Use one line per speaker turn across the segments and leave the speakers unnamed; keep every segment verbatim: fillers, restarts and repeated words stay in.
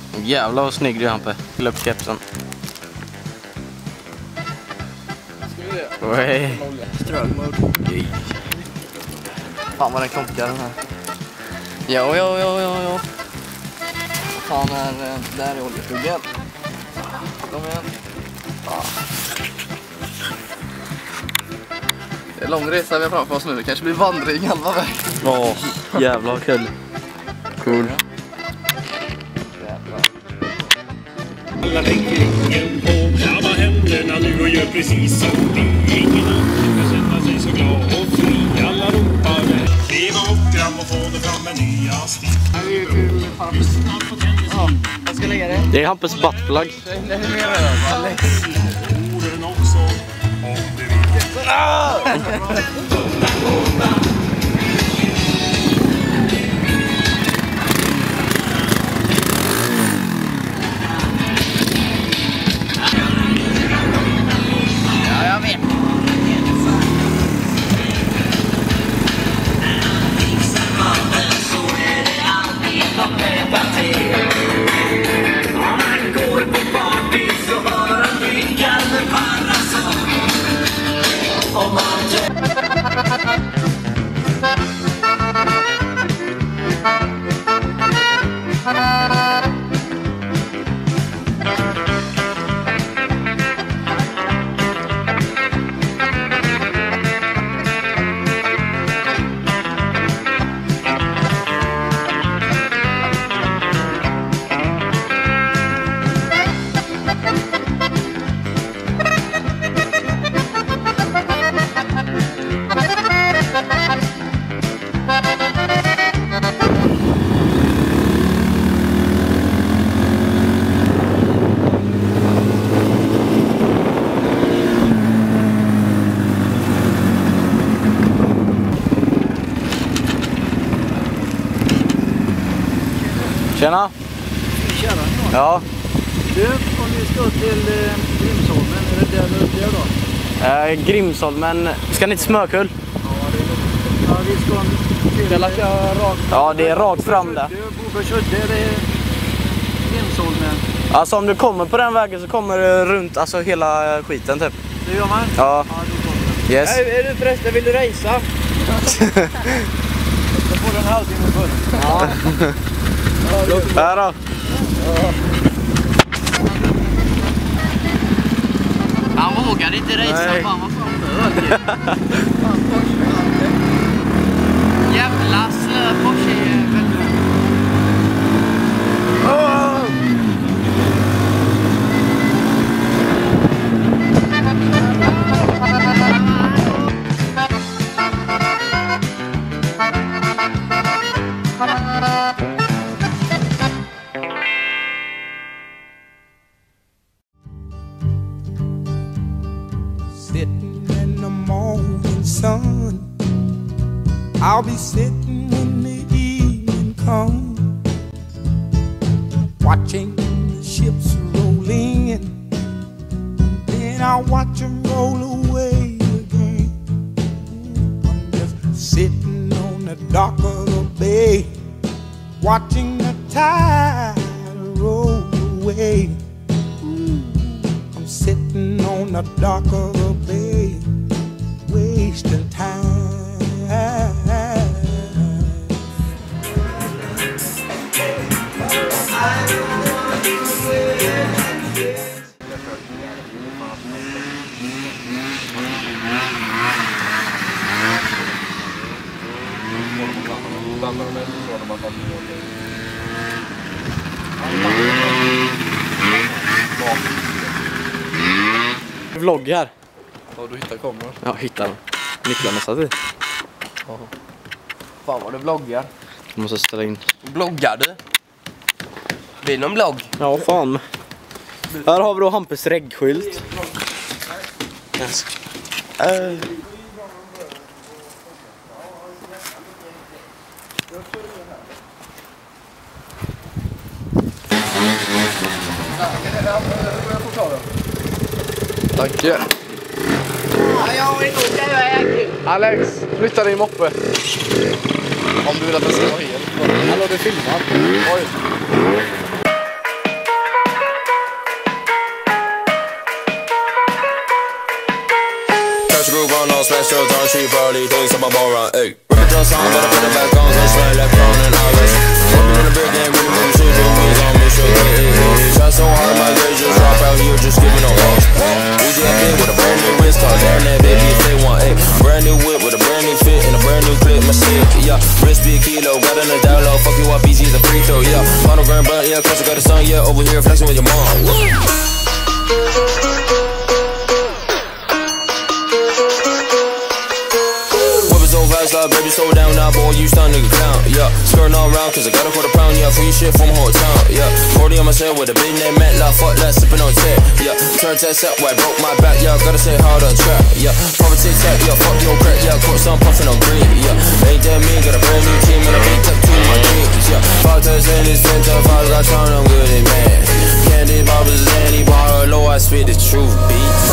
Jävlar vad snygg du är, Hampe. Fyll upp kepsen. Oj.
Strögmode.
Okay. Fan vad den klockar den här.
Jo, jo, jo, jo, jo. Fan, är, där är oljeskuggen. Kom igen. Ja. Det är en lång resa vi har framför oss nu. Det kanske blir vandring halva vägen.
Åh, oh, jävla kul. Cool.
Alla lägger ingen på, krama händerna nu och gör precis som vi. Ingen annan ska känna sig så glad och fri. Alla ropar leva upp gram och få det fram en nya stil.
Ja, jag ska lägga det.
Det är Hampes buttplug.
Det är mer över, Alex.
Orden också, om du vill.
Ah! Tjena!
Tjena!
Ja.
Du, om vi ska till eh, Grimsholmen, är det där du är då?
Eh, Grimsholmen. Ska ni till Smörkull?
Ja, det är lite. Ja, vi ska till rakt.
Ja, det är rakt fram där.
Bobergsudde, det är Grimsholmen.
Alltså om du kommer på den vägen så kommer du runt alltså hela skiten typ.
Det gör man?
Ja.
Ja, då kommer det.
Yes.
Är, är du förresten, vill du racea? Jag får en halvtimme för. Ja.
Här då.
Han vågar inte racea, fan vad fan bög. Jävla slö Porsche-jävel.
Sitting in the morning sun, I'll be sitting when the evening comes, watching the ships roll in, then I'll watch them roll away again. I'm just sitting on the dock of the bay, watching the tide roll away. I'm sitting on the dock of the bay, wasting time.
Vloggar.
Ja, du hittar kameran.
Ja, hittar den. Nycklarna satt i.
Ja. Fan vad du vloggar.
Jag måste ställa in.
Bloggar du? Blir någon blogg?
Ja, fan. Här har vi då Hampes reggskylt. Yes. Uh.
Tack. Ja, jag vill åka iväg. Alex, flytta din moppe. Om du vill att det ska vara helt. Hallå, du filmar. Oj.
drinks on my bar run, ayy. Rip it to a song, better put it back on, cause smell like crown and iris. Working on the big game, really moving shit, doing wheels on me, sure it is, it is. Try so hard, my gauge just drop out here, just giving no loss. Uzi that big with a brand new wrist, cause they're that baby if they want, ayy. Brand new whip with a brand new fit and a brand new clip, my shit, yeah. Wrist big kilo, got in the down low, fuck you up easy, the free throw, yeah. Final grand blunt, yeah, cause I got a son, yeah. Over here flexing with your mom. Like, baby, slow down now, boy, you stun nigga clown, yeah. Skirting all around, cause I got a quarter pound, yeah. Free shit from whole town, yeah. forty on my cell with a big name, Matt, like, fuck that, sipping on tech, yeah. Turn test up, white, broke my back, yeah. Gotta say hard on trap, yeah. Poverty tech, yeah, fuck your crack, yeah. Court some puffin' on green, yeah. Ain't that mean, got a brand new team, and I beat up two of my dreams, yeah. Five times in this ten times five, got turn, I'm good at man. Candy barbers, Zanny bar, low, I spit the truth, beats.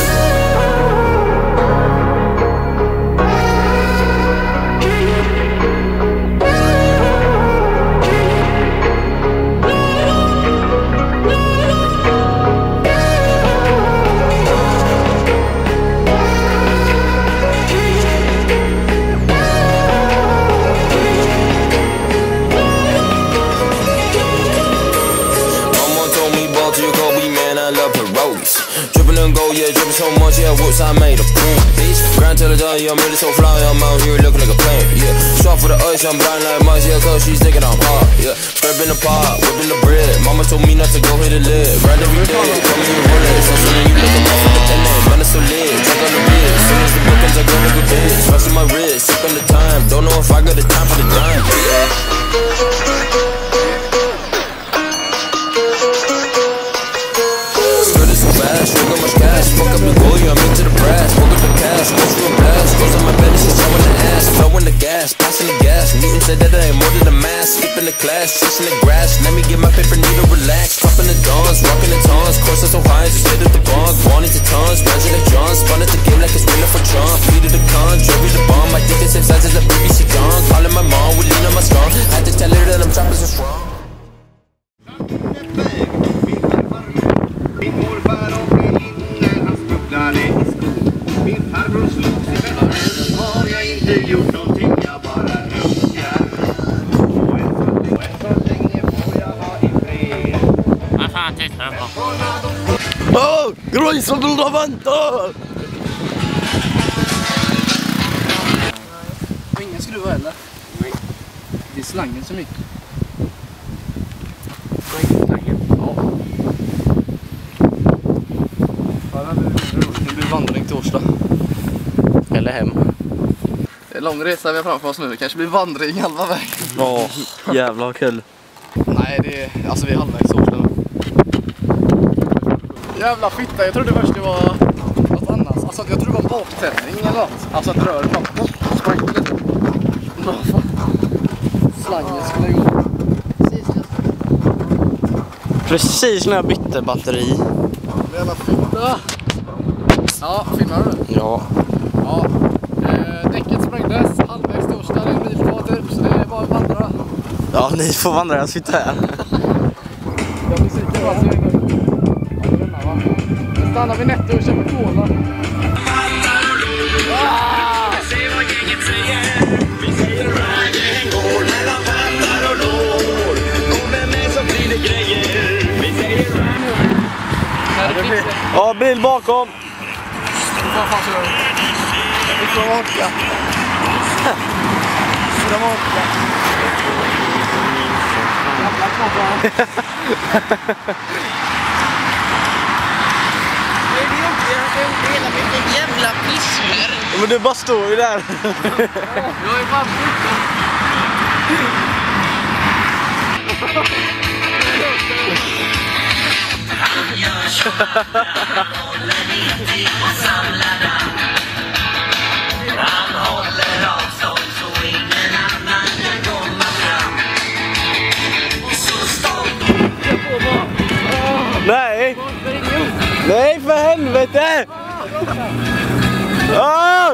Drippin' and go, yeah, drippin' so much, yeah, whoops, I made a boom, bitch. Grind till the dawn, yeah, I'm really so fly, I'm out here looking like a plane, yeah. Shot for the ice, I'm blind like much, yeah, cause she's thinking I'm hot, yeah. Scraping the pot, whipping the bread, mama told me not to go hit a lid. Grind every day, come here bullets, so soon you looking off with the tenant, man, it's so lit, check on the wrist, soon as the bookings, I go like a bitch. Flexing my wrist, sick on the time, don't know if I got the time for the dime, yeah. Look how much cash, fuck up the goal, yeah, I'm into the brass. Woke up the cash, goes through a blast. Goes on my belly, she's showing the ass. Flowing the gas, passing the gas. Newton said that I ain't more than a mask. Skipping the class, chasing the grass. Let me get my paper, need to relax. Dropping the dawns, rocking the tons. Course so high, just hit at the bond. Wanted to tons, rising like John. Spun at the game like it's winning for John. Feed to the con, drove the bomb. I think it's same size as a B B C John. Calling my mom, we lean on my strong. Had to tell her that I'm trapping so strong.
Min morfar åkte in när han snubblade i skon. Min farbror slog sig väl, har jag inte gjort någonting, jag bara runkar. Och en så, och en så länge får jag vara i fred.
Vad fan tittar du på?
Åh, gröjsa vill du vänta!
Och ingen skruva heller. Nej. Det är slangen som mycket. Det blir vandring till Årsta.
Eller hem.
Det är lång resa vi har framför oss nu. Det kanske blir vandring halva vägen.
Åh, jävla kul.
Nej, det är, alltså vi är halvvägs till Årsta nu. Jävla fitta, jag trodde först det var något annat. Alltså jag trodde det var en baktändning eller något. Alltså att rör framåt. Sprang lite. Slangen skulle gå.
Precis när jag bytte batteri.
Jävla fitta. Ja, filmar du?
Ja.
Ja. Eh, däcket sprängdes, halvvägs till Årsta, det är en mil kvar typ, så det är bara att vandra.
Ja, ni får vandra, jag sitter här.
Jag blir sikker på att jag är nu stannar vi netto och köper cola.
Ja, bil bakom.
Vad fan kör du? Vi får åka. Vi får åka. Jävla kobbar.
Det är ju inte hela mitt jävla pissmer.
Men du bara står ju där.
Jag är fan flyttat.
Han håller avstånd så ingen annan kan komma fram. Så stolt.
Nej! Nej, för helvete! Ah!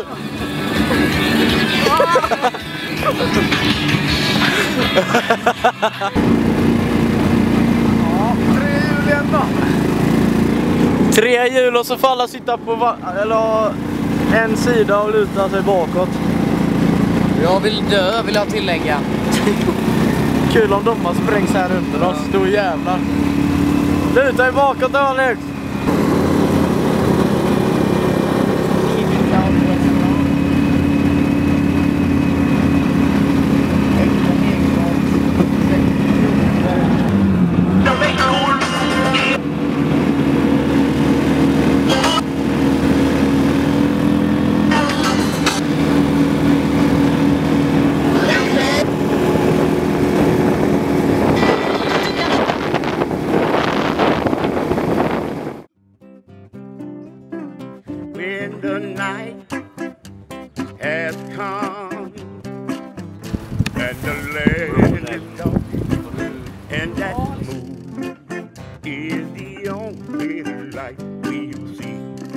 Tre hjul och så får alla sitta på eller en sida och luta sig bakåt.
Jag vill dö, vill jag tillägga.
Kul om de sprängs här under oss, då jävlar. Luta dig bakåt Alex!
When the night has come and the land is dark and that moon is the only light we'll see.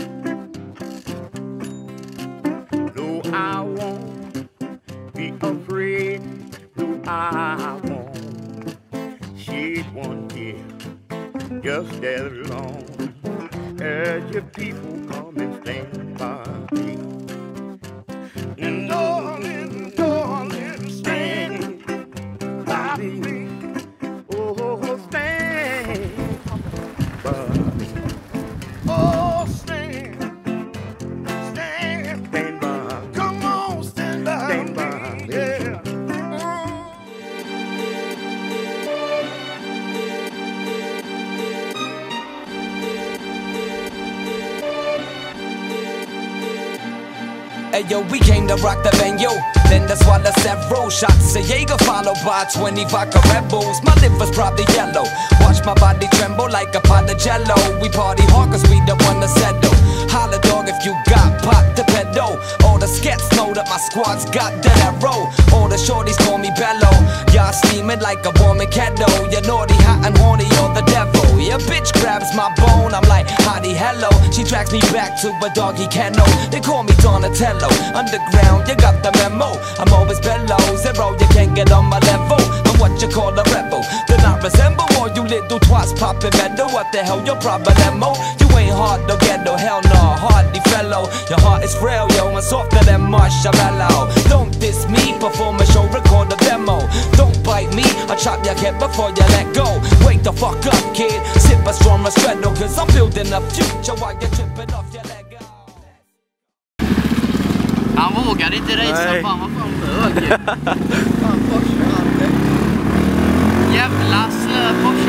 No, I won't be afraid. No, I won't shed one tear just as long as your people come and stand by me. And darling, darling, stand by me. Oh, stand by me. Oh, stand, stand, stand by. Come on, stand by, stand by me. Yeah.
Hey yo, we came to rock the venue. Then that's why the several shots of Jaeger followed by twenty vodka Red Bulls. My liver's probably yellow. Watch my body tremble like a pot of jello. We party hard cause we the one to settle. Holla dog if you got pot to pedal. All the skets know that my squad's got that arrow. All the shorties call me Bello. Y'all steaming like a warming kettle. You're naughty, hot and horny, you're the devil. Your bitch grabs my bone, I'm like, hottie, hello. She tracks me back to a doggy kennel. They call me Donatello. Underground, you got the memo. I'm always below zero, you can't get on my level. I'm what you call a rebel. Do not resemble all you little twats popping metal. What the hell your problemo? You ain't hard to get no, hell no, hardly fellow. Your heart is frail, yo, and softer than marshmallow. Don't diss me, perform a show, record a demo. Don't bite me, I chop your head before you let go. Wake the fuck up, kid, sip a strong Restretto. Cause I'm building a future while you're tripping off your leg.
Han vågade inte racea, fan vad fan bög. Fan Porsche, Jävla slö Porsche.